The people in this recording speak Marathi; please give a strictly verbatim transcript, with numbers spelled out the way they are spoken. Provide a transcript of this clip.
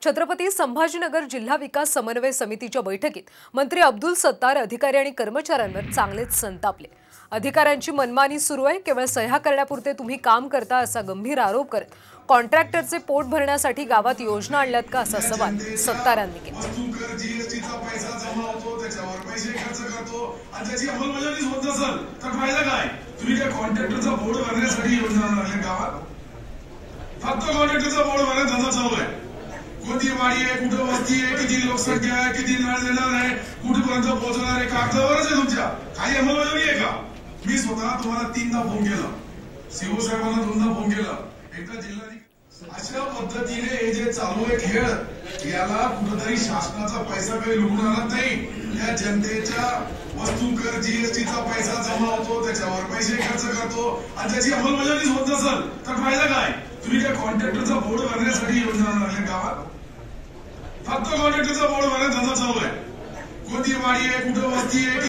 छत्रपती संभाजीनगर जिल्हा विकास समन्वय समितीच्या बैठकीत मंत्री अब्दुल सत्तार अधिकारी आणि कर्मचाऱ्यांवर चांगलेच संतापले। अधिकाऱ्यांची मनमानी सुरू आहे, केवळ सह्या करण्यापुरते तुम्ही काम करता असा गंभीर आरोप करत कॉन्ट्रॅक्टरचे पोट भरण्यासाठी गावात योजना आणल्यात का असा सवाल सत्तारांनी केला। कोणती वाडी आहे, कुठं वस्ती आहे, किती लोकसंख्या आहे, किती नळ देणार आहे, कुठेपर्यंत पोहोचणार आहे, कागदावरच आहे तुमच्या काही अंमलबजावणी आहे का? मी स्वतः तुम्हाला तीनदा फोन केला, सीओ साहेबांना दोनदा फोन केला, एकदा जिल्हाधिकारी। अशा पद्धतीने हे जे चालू आहे खेळ, याला कुठेतरी शासनाचा पैसा काही लुटून आणत नाही। या जनतेच्या वस्तू कर जीएसटीचा पैसा जमा होतो, त्याच्यावर पैसे खर्च करतो आणि त्याची अंमलबजावणी होत नसेल तर फायदा काय? तुम्ही त्या कॉन्ट्रॅक्टरचा बोर्ड भरण्यासाठी योजना आणल्या गावात? फक्त कॉन्ट्रॅक्टरचा बोर्ड भरण्याचा धंदा चालू आहे। कोणती वाडी आहे, कुठं वस्ती आहे,